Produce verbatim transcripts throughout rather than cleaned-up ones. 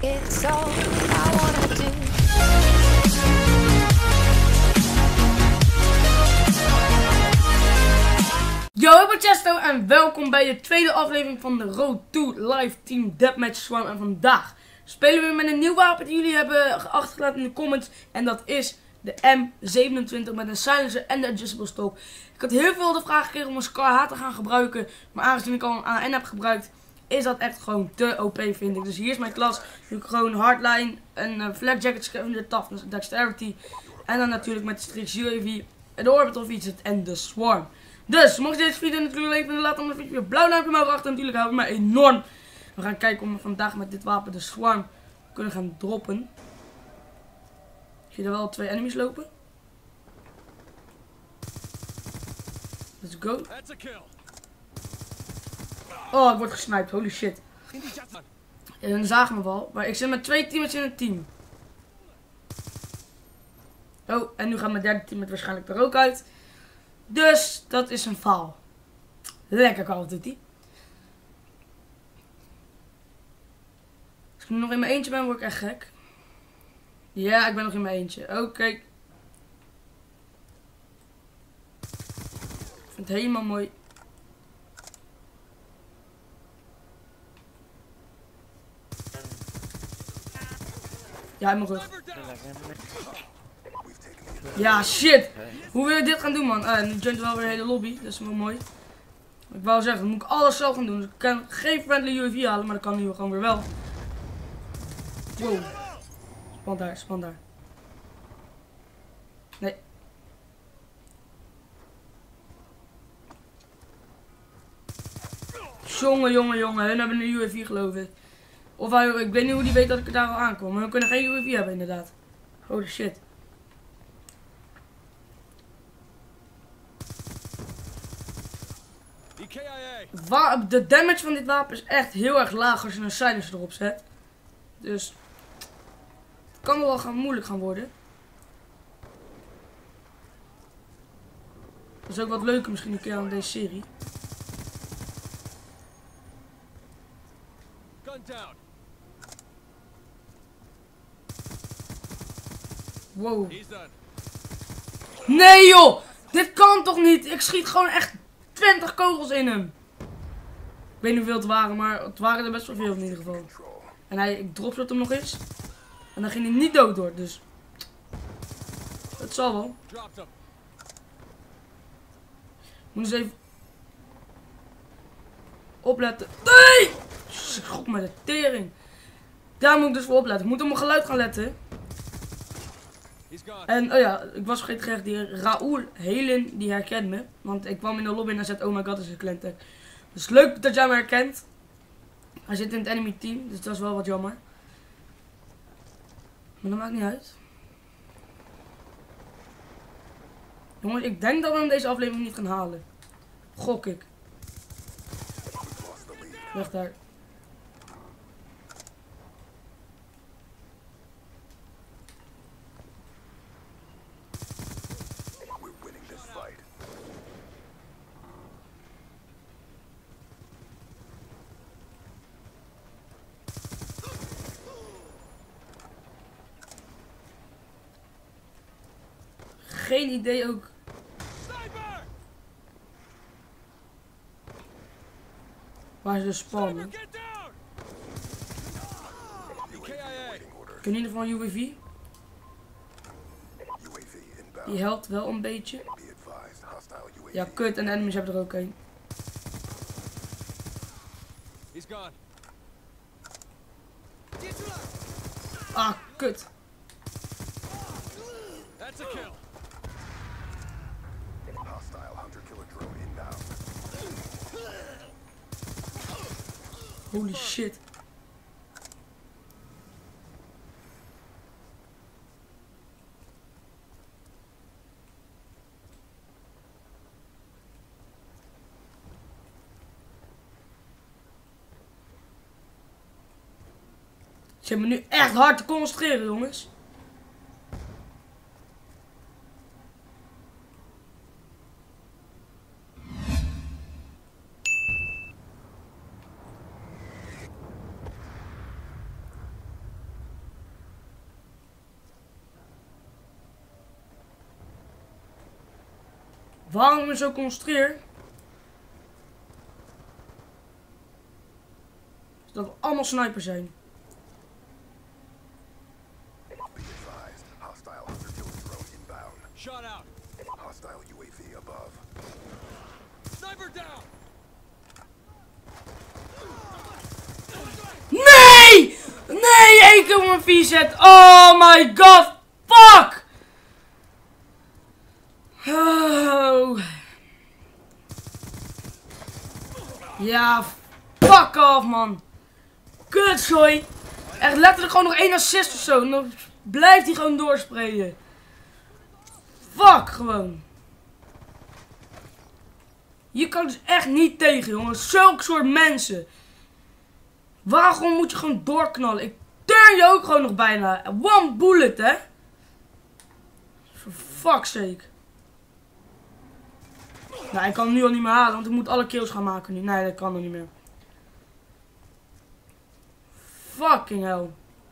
It's all I wanna do. Yo, ik ben Chesto en welkom bij de tweede aflevering van de Road to Live Team Deathmatch Swarm. En vandaag spelen we met een nieuw wapen die jullie hebben achtergelaten in de comments. En dat is de M zevenentwintig met een silencer en de adjustable scope. Ik had heel veel de vraag gekregen om een Scar H te gaan gebruiken. Maar aangezien ik al een A N heb gebruikt, is dat echt gewoon te O P, vind ik. Dus hier is mijn klas. Nu ik gewoon hardline, een uh, flak jacket, scavenger, toughness, dexterity. En dan natuurlijk met de Strix U A V, de orbital features en de swarm. Dus, mocht je deze video natuurlijk leuk vinden, laat dan een video een blauw duimpje omhoog achter. Natuurlijk helpt me enorm. We gaan kijken of we vandaag met dit wapen de swarm kunnen gaan droppen. Zie je er wel twee enemies lopen? Let's go. Oh, ik word gesniped. Holy shit. En dan zagen we wel. Maar ik zit met twee teams in een team. Oh, en nu gaat mijn derde team het waarschijnlijk er ook uit. Dus, dat is een faal. Lekker Call of Duty. Als ik nu nog in mijn eentje ben, word ik echt gek. Ja, ik ben nog in mijn eentje. Oké. Okay. Ik vind het helemaal mooi. Ja, in mijn rug. Ja, shit. Hoe wil je dit gaan doen, man? Uh, nu joint wel weer de hele lobby. Dat is wel mooi. Ik wou zeggen, dan moet ik alles zelf gaan doen. Dus ik kan geen friendly U A V halen, maar dat kan nu gewoon weer wel. Wow. Span daar, span daar. Nee. Jongen, jongen, jongen. Hun hebben een U A V, geloof ik. Of hij, ik weet niet hoe die weet dat ik er daar al aankom. Maar we kunnen geen U A V hebben, inderdaad. Holy shit. De damage van dit wapen is echt heel erg laag als je een silencer erop zet. Dus het kan wel gaan moeilijk gaan worden. Dat is ook wat leuker misschien een keer aan deze serie. Wow. Nee joh! Dit kan toch niet? Ik schiet gewoon echt twintig kogels in hem. Ik weet niet hoeveel het waren, maar het waren er best wel veel in ieder geval. En hij, ik dropshot hem nog eens. En dan ging hij niet dood door, dus het zal wel. Moet eens even opletten. Nee! God, met de tering. Daar moet ik dus voor opletten. Ik moet op mijn geluid gaan letten. En oh ja, ik was vergeten gezegd, die Raoul Helen, die herkent me. Want ik kwam in de lobby en hij zei, oh my god, dat is een Clantek. Dus leuk dat jij me herkent. Hij zit in het enemy team, dus dat is wel wat jammer. Maar dat maakt niet uit. Jongens, ik denk dat we hem deze aflevering niet gaan halen. Gok ik. Weg daar. Geen idee ook. Waar ze dus spannen. Ik in ieder geval een U A V. Die helpt wel een beetje. Ja, kut, en de enemies hebben er ook een. Ah, kut. Holy shit. Ik zit me nu echt hard te concentreren, jongens. Waarom ik me zo concentreer? Is dat we allemaal snipers zijn. Shot out. Hostile U A V above. Sniper down. Nee! Nee, één keer op mijn vier zet. Oh my god. Fuck! Oh. Ja, fuck off, man. Kutzooi. Echt letterlijk gewoon nog één assist of zo. Dan blijft hij gewoon doorspreken. Fuck, gewoon. Je kan dus echt niet tegen, jongens. Zulke soort mensen. Waarom moet je gewoon doorknallen? Ik turn je ook gewoon nog bijna. One bullet, hè. For fuck's sake. Nou, ik kan hem nu al niet meer halen, want ik moet alle kills gaan maken nu. Nee, dat kan nog niet meer. Fucking hell.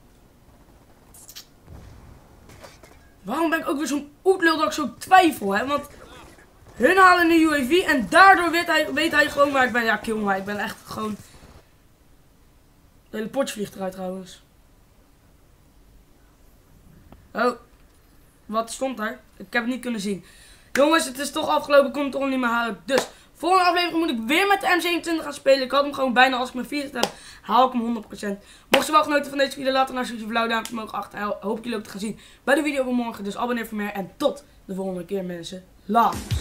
Waarom ben ik ook weer zo'n oetlul dat ik zo twijfel, hè? Want hun halen een U A V en daardoor weet hij, weet hij gewoon waar ik ben. Ja, kill me. Ik ben echt gewoon... De hele potje vliegt eruit trouwens. Oh. Wat stond daar? Ik heb het niet kunnen zien. Jongens, het is toch afgelopen. Ik kon het toch niet meer halen. Dus, volgende aflevering moet ik weer met de M zevenentwintig gaan spelen. Ik had hem gewoon bijna, als ik mijn vier heb, haal ik hem honderd procent. Mocht je wel genoten van deze video, laat dan alsjeblieft een blauw duimpje omhoog achter. Hoop jullie ook te gaan zien bij de video van morgen. Dus abonneer voor meer. En tot de volgende keer, mensen. Laat.